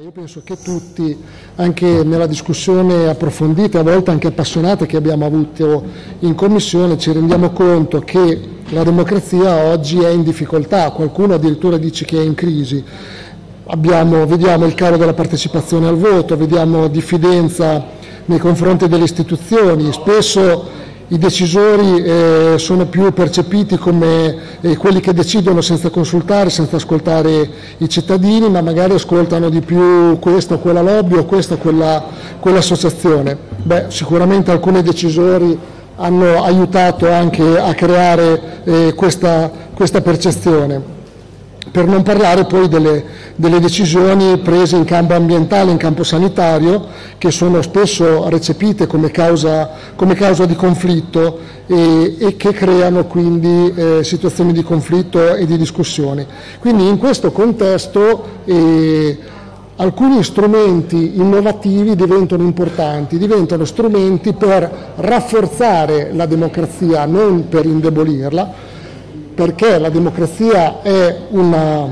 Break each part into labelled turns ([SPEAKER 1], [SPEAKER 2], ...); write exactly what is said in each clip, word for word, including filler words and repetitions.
[SPEAKER 1] Io penso che tutti, anche nella discussione approfondita, a volte anche appassionata che abbiamo avuto in Commissione, ci rendiamo conto che la democrazia oggi è in difficoltà, qualcuno addirittura dice che è in crisi. Abbiamo, vediamo il calo della partecipazione al voto, vediamo diffidenza nei confronti delle istituzioni, spesso i decisori eh, sono più percepiti come eh, quelli che decidono senza consultare, senza ascoltare i cittadini, ma magari ascoltano di più questa o quella lobby o questa o quella, quell'associazione. Beh, sicuramente alcuni decisori hanno aiutato anche a creare eh, questa, questa percezione. Per non parlare poi delle, delle decisioni prese in campo ambientale, in campo sanitario, che sono spesso recepite come causa, come causa di conflitto e, e che creano quindi eh, situazioni di conflitto e di discussione. Quindi in questo contesto eh, alcuni strumenti innovativi diventano importanti, diventano strumenti per rafforzare la democrazia, non per indebolirla, perché la democrazia è una,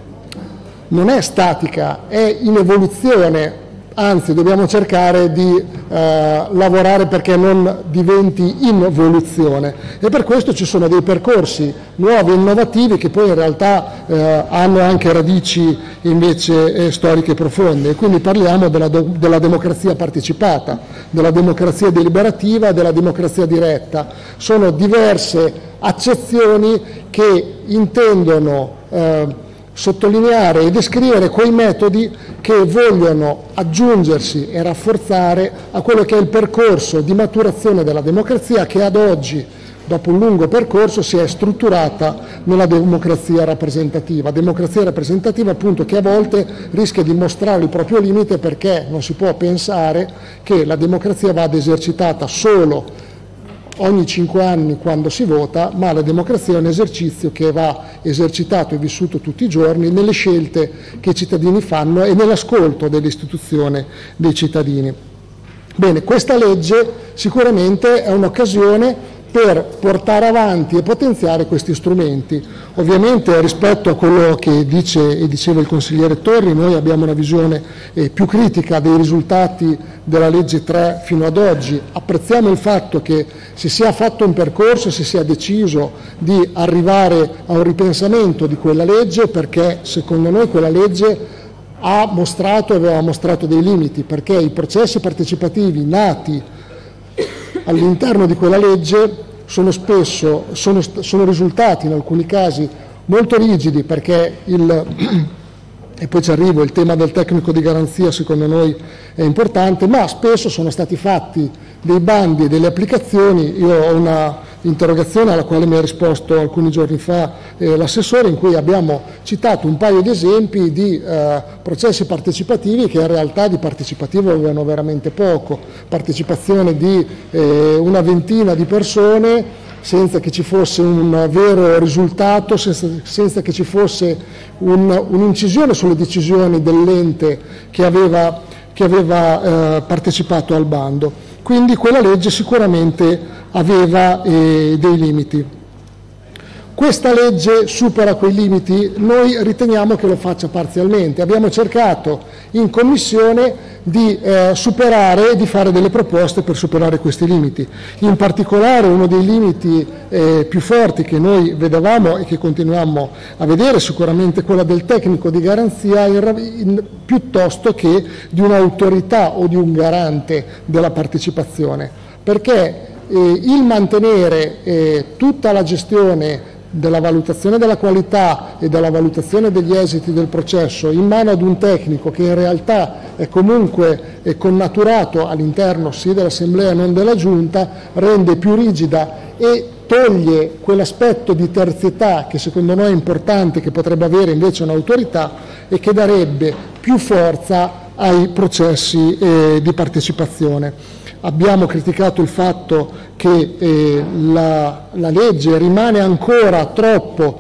[SPEAKER 1] non è statica, è in evoluzione, anzi dobbiamo cercare di eh, lavorare perché non diventi involuzione, e per questo ci sono dei percorsi nuovi e innovativi che poi in realtà eh, hanno anche radici invece eh, storiche profonde, e quindi parliamo della, della democrazia partecipata, della democrazia deliberativa e della democrazia diretta. Sono diverse accezioni che intendono eh, sottolineare e descrivere quei metodi che vogliono aggiungersi e rafforzare a quello che è il percorso di maturazione della democrazia che ad oggi, dopo un lungo percorso, si è strutturata nella democrazia rappresentativa. Democrazia rappresentativa appunto che a volte rischia di mostrare il proprio limite, perché non si può pensare che la democrazia vada esercitata solo ogni cinque anni quando si vota, ma la democrazia è un esercizio che va esercitato e vissuto tutti i giorni nelle scelte che i cittadini fanno e nell'ascolto dell'istituzione dei cittadini. Bene, questa legge sicuramente è un'occasione per portare avanti e potenziare questi strumenti. Ovviamente rispetto a quello che dice e diceva il consigliere Torri, noi abbiamo una visione eh, più critica dei risultati della legge tre fino ad oggi. Apprezziamo il fatto che si sia fatto un percorso e si sia deciso di arrivare a un ripensamento di quella legge, perché secondo noi quella legge ha mostrato e aveva mostrato dei limiti, perché i processi partecipativi nati all'interno di quella legge sono spesso sono, sono risultati in alcuni casi molto rigidi, perché il e poi ci arrivo, il tema del tecnico di garanzia secondo noi è importante, ma spesso sono stati fatti dei bandi e delle applicazioni. Io ho una interrogazione alla quale mi ha risposto alcuni giorni fa eh, l'assessore, in cui abbiamo citato un paio di esempi di eh, processi partecipativi che in realtà di partecipativo avevano veramente poco, partecipazione di eh, una ventina di persone, senza che ci fosse un vero risultato, senza, senza che ci fosse un, un'incisione sulle decisioni dell'ente che aveva, che aveva eh, partecipato al bando. Quindi quella legge sicuramente aveva eh, dei limiti. Questa legge supera quei limiti? Noi riteniamo che lo faccia parzialmente. Abbiamo cercato in Commissione di eh, superare e di fare delle proposte per superare questi limiti. In particolare uno dei limiti eh, più forti che noi vedevamo e che continuiamo a vedere, sicuramente quella del tecnico di garanzia, in, in, piuttosto che di un'autorità o di un garante della partecipazione, perché eh, il mantenere eh, tutta la gestione della valutazione della qualità e della valutazione degli esiti del processo in mano ad un tecnico che in realtà è comunque è connaturato all'interno sì dell'Assemblea, non della Giunta, rende più rigida e toglie quell'aspetto di terzietà che secondo noi è importante, che potrebbe avere invece un'autorità e che darebbe più forza ai processi eh, di partecipazione. Abbiamo criticato il fatto che eh, la, la legge rimane ancora troppo,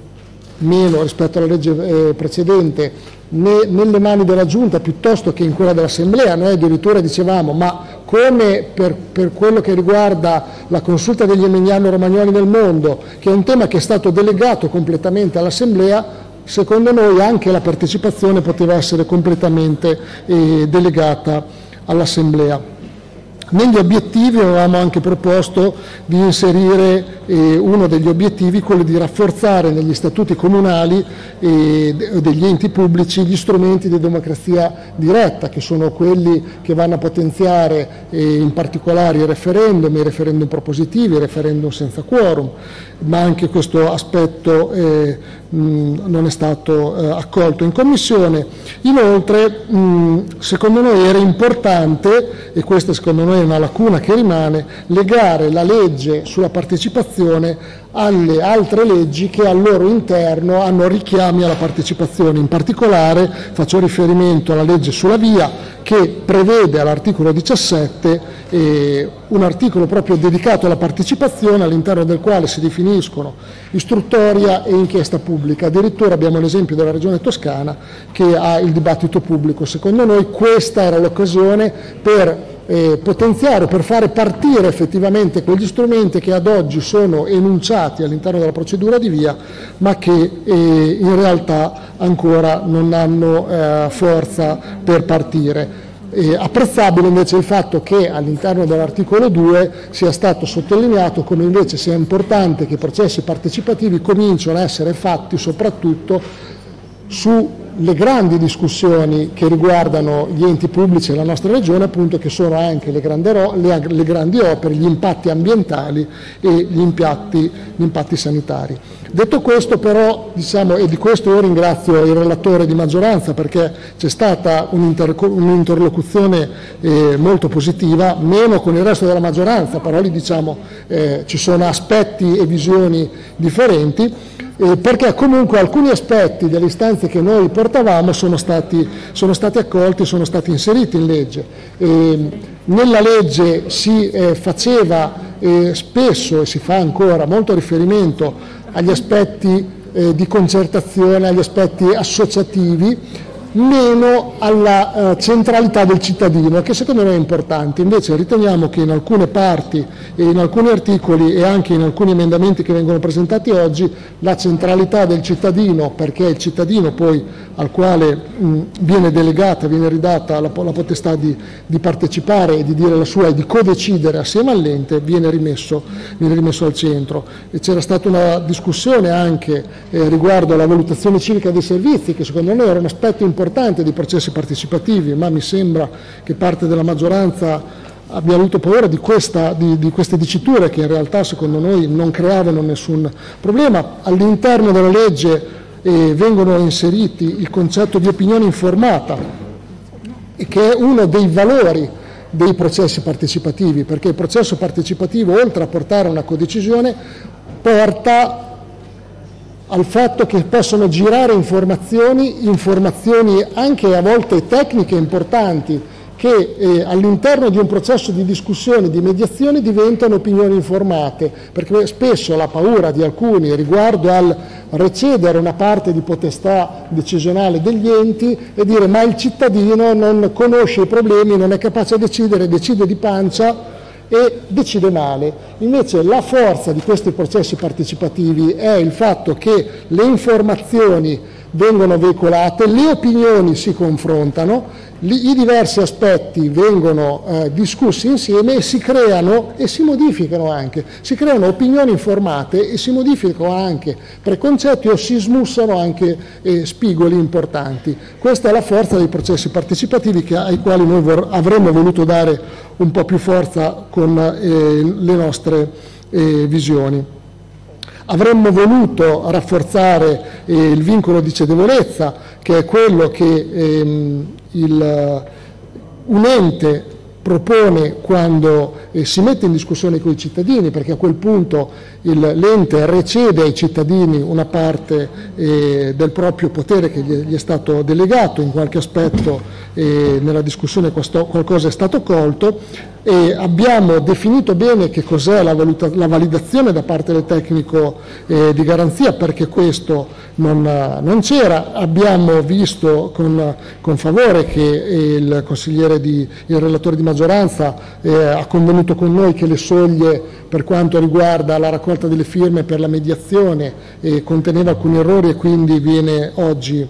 [SPEAKER 1] meno rispetto alla legge eh, precedente, ne, nelle mani della Giunta piuttosto che in quella dell'Assemblea. Noi addirittura dicevamo, ma come per, per quello che riguarda la consulta degli emiliano-romagnoli nel mondo, che è un tema che è stato delegato completamente all'Assemblea, secondo noi anche la partecipazione poteva essere completamente eh, delegata all'Assemblea. Negli obiettivi avevamo anche proposto di inserire eh, uno degli obiettivi, quello di rafforzare negli statuti comunali e eh, degli enti pubblici gli strumenti di democrazia diretta, che sono quelli che vanno a potenziare eh, in particolare i referendum, i referendum propositivi, i referendum senza quorum, ma anche questo aspetto eh, mh, non è stato eh, accolto in Commissione. Inoltre, mh, secondo noi era importante, e questa secondo noi è una lacuna che rimane, legare la legge sulla partecipazione alle altre leggi che al loro interno hanno richiami alla partecipazione. In particolare faccio riferimento alla legge sulla via, che prevede all'articolo diciassette eh, un articolo proprio dedicato alla partecipazione, all'interno del quale si definiscono istruttoria e inchiesta pubblica. Addirittura abbiamo l'esempio della Regione Toscana che ha il dibattito pubblico. Secondo noi questa era l'occasione per Eh, potenziare, per fare partire effettivamente quegli strumenti che ad oggi sono enunciati all'interno della procedura di via, ma che eh, in realtà ancora non hanno eh, forza per partire. Eh, apprezzabile invece il fatto che all'interno dell'articolo due sia stato sottolineato come invece sia importante che i processi partecipativi cominciano a essere fatti soprattutto su le grandi discussioni che riguardano gli enti pubblici della nostra regione, appunto, che sono anche le grandi, le, le grandi opere, gli impatti ambientali e gli impatti, gli impatti sanitari. Detto questo però, diciamo, e di questo io ringrazio il relatore di maggioranza, perché c'è stata un'interlocuzione eh, molto positiva, meno con il resto della maggioranza, però lì diciamo eh, ci sono aspetti e visioni differenti, Eh, perché comunque alcuni aspetti delle istanze che noi portavamo sono stati, sono stati accolti, sono stati inseriti in legge. Eh, nella legge si eh, faceva eh, spesso, e si fa ancora, molto riferimento agli aspetti eh, di concertazione, agli aspetti associativi, meno alla eh, centralità del cittadino, che secondo noi è importante. Invece riteniamo che in alcune parti e in alcuni articoli e anche in alcuni emendamenti che vengono presentati oggi la centralità del cittadino, perché è il cittadino poi al quale mh, viene delegata, viene ridata la, la potestà di, di partecipare e di dire la sua e di codecidere assieme all'ente, viene rimesso, viene rimesso al centro. E c'era stata una discussione anche eh, riguardo alla valutazione civica dei servizi, che secondo noi era un aspetto importante dei processi partecipativi, ma mi sembra che parte della maggioranza abbia avuto paura di, questa, di, di queste diciture che in realtà secondo noi non creavano nessun problema. All'interno della legge eh, vengono inseriti il concetto di opinione informata, che è uno dei valori dei processi partecipativi, perché il processo partecipativo, oltre a portare a una codecisione, porta al fatto che possono girare informazioni, informazioni anche a volte tecniche importanti, che eh, all'interno di un processo di discussione, di mediazione, diventano opinioni informate, perché spesso la paura di alcuni riguardo al recedere una parte di potestà decisionale degli enti e dire ma il cittadino non conosce i problemi, non è capace a decidere, decide di pancia e decide male. Invece la forza di questi processi partecipativi è il fatto che le informazioni vengono veicolate, le opinioni si confrontano, i diversi aspetti vengono eh, discussi insieme e si creano e si modificano anche, si creano opinioni informate e si modificano anche preconcetti o si smussano anche eh, spigoli importanti. Questa è la forza dei processi partecipativi che, ai quali noi vor- avremmo voluto dare un po' più forza con eh, le nostre eh, visioni. Avremmo voluto rafforzare eh, il vincolo di cedevolezza, che è quello che ehm, il, un ente propone quando eh, si mette in discussione con i cittadini, perché a quel punto il, l'ente recede ai cittadini una parte eh, del proprio potere che gli, gli è stato delegato, in qualche aspetto eh, nella discussione questo, qualcosa è stato colto. E abbiamo definito bene che cos'è la, valuta, la validazione da parte del tecnico eh, di garanzia, perché questo non, non c'era. Abbiamo visto con, con favore che il consigliere di, il relatore di maggioranza eh, ha convenuto con noi che le soglie per quanto riguarda la raccolta delle firme per la mediazione eh, conteneva alcuni errori e quindi viene oggi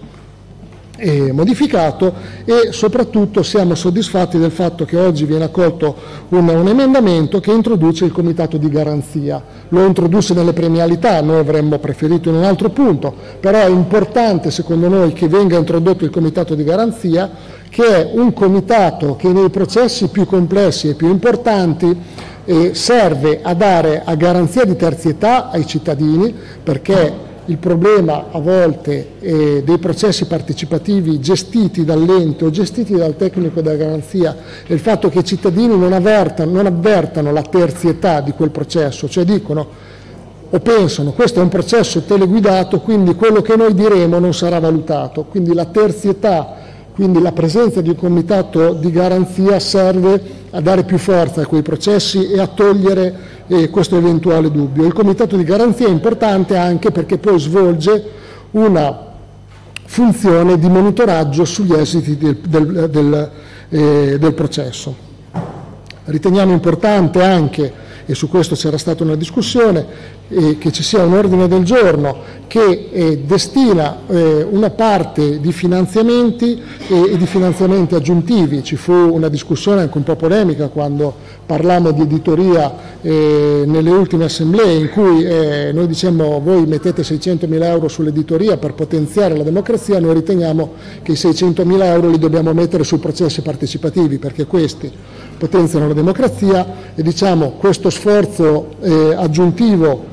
[SPEAKER 1] eh, modificato, e soprattutto siamo soddisfatti del fatto che oggi viene accolto un, un emendamento che introduce il comitato di garanzia. Lo introduce nelle premialità, noi avremmo preferito in un altro punto, però è importante secondo noi che venga introdotto il comitato di garanzia, che è un comitato che nei processi più complessi e più importanti eh, serve a dare a garanzia di terzietà ai cittadini, perché il problema a volte eh, dei processi partecipativi gestiti dall'ente o gestiti dal tecnico della garanzia è il fatto che i cittadini non avvertano, non avvertano la terzietà di quel processo, cioè dicono o pensano questo è un processo teleguidato, quindi quello che noi diremo non sarà valutato. Quindi la terzietà, quindi la presenza di un comitato di garanzia serve a dare più forza a quei processi e a togliere eh, questo eventuale dubbio. Il comitato di garanzia è importante anche perché poi svolge una funzione di monitoraggio sugli esiti del, del, del, eh, del processo. Riteniamo importante anche, e su questo c'era stata una discussione, eh, che ci sia un ordine del giorno che eh, destina eh, una parte di finanziamenti eh, e di finanziamenti aggiuntivi. Ci fu una discussione anche un po' polemica quando parlammo di editoria eh, nelle ultime assemblee, in cui eh, noi dicemmo voi mettete seicentomila euro sull'editoria per potenziare la democrazia. Noi riteniamo che i seicentomila euro li dobbiamo mettere sui processi partecipativi, perché questi potenziano la democrazia, e diciamo questo sforzo eh, aggiuntivo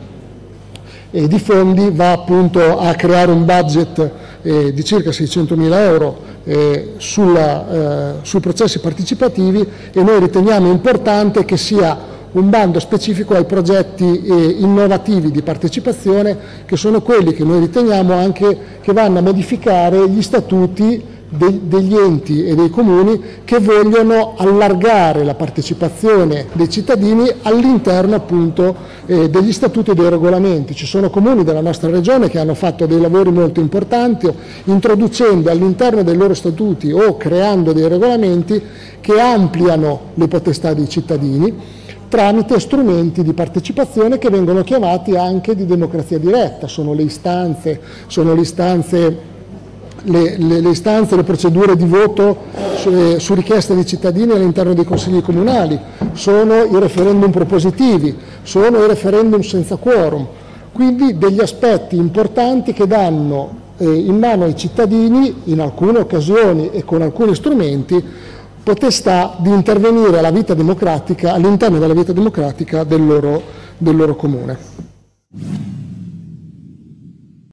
[SPEAKER 1] eh, di fondi va appunto a creare un budget eh, di circa seicentomila euro eh, sulla, eh, sui processi partecipativi, e noi riteniamo importante che sia un bando specifico ai progetti eh, innovativi di partecipazione, che sono quelli che noi riteniamo anche che vanno a modificare gli statuti degli enti e dei comuni che vogliono allargare la partecipazione dei cittadini all'interno appunto eh, degli statuti e dei regolamenti. Ci sono comuni della nostra regione che hanno fatto dei lavori molto importanti introducendo all'interno dei loro statuti o creando dei regolamenti che ampliano le potestà dei cittadini tramite strumenti di partecipazione che vengono chiamati anche di democrazia diretta. Sono le istanze, sono le istanze Le, le, le istanze, le procedure di voto su, eh, su richiesta dei cittadini all'interno dei consigli comunali, sono i referendum propositivi, sono i referendum senza quorum, quindi degli aspetti importanti che danno eh, in mano ai cittadini, in alcune occasioni e con alcuni strumenti, potestà di intervenire alla vita democratica, all'interno della vita democratica del loro, del loro comune.